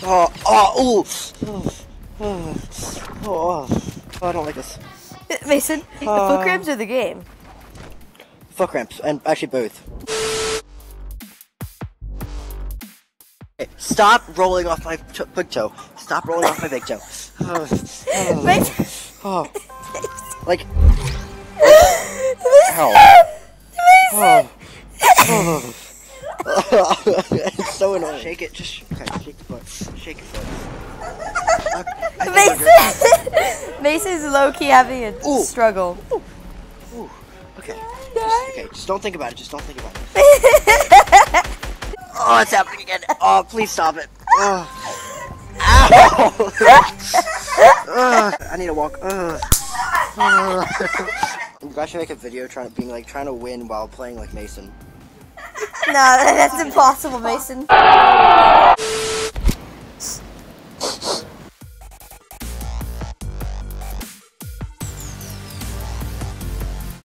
I don't like this. Mason, the foot cramps or the game? Foot cramps, and actually both. Okay, stop rolling off my big toe. Stop rolling off my big toe. Mason! Like, Ow. It's so annoying. Shake it, just okay, shake the foot. Shake your foot. Mason! Mason's low-key having a struggle. Ooh. Okay. Just don't think about it. Just don't think about it. Oh, it's happening again. Oh, please stop it. Ow! I need to walk. You guys should make a video trying to win while playing like Mason. No, that's impossible, Mason.